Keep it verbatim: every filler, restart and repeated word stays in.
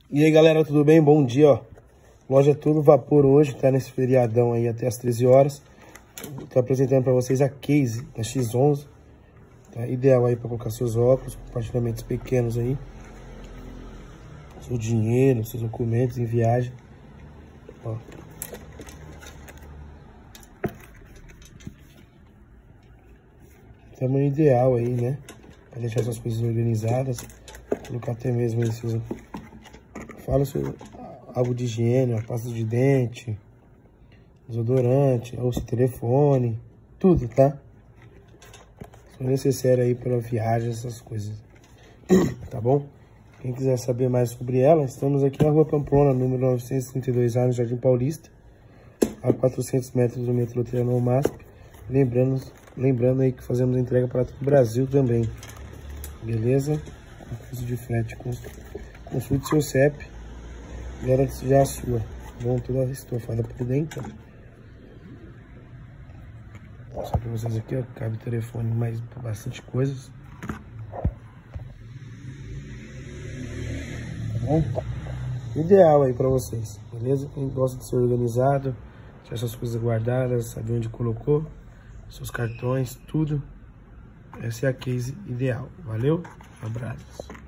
E aí galera, tudo bem? Bom dia, ó. Loja Todo Vapor hoje, tá nesse feriadão aí até as treze horas. Tô apresentando pra vocês a case da X onze. Tá ideal aí pra colocar seus óculos, compartilhamentos pequenos aí. Seu dinheiro, seus documentos em viagem. Ó. Tamanho ideal aí, né? Pra deixar suas coisas organizadas. Colocar até mesmo aí seus... Fala seu algo de higiene, a pasta de dente, desodorante, ou seu telefone, tudo, tá? Se necessário aí para viagem, essas coisas. Tá bom? Quem quiser saber mais sobre ela, estamos aqui na Rua Pamplona, número novecentos e trinta e dois A, no Jardim Paulista, a quatrocentos metros do metrô Trianon Masp. Lembrando, lembrando aí que fazemos entrega para todo o Brasil também. Beleza? Com custo de frete, consulte seu C E P. Garante já a sua. Bom, toda estofada por dentro. Vou mostrar pra vocês aqui, ó. Cabe telefone, mais bastante coisas. Tá bom? Ideal aí pra vocês, beleza? Quem gosta de ser organizado, ter essas coisas guardadas, saber onde colocou, seus cartões, tudo. Essa é a case ideal. Valeu? Um abraço.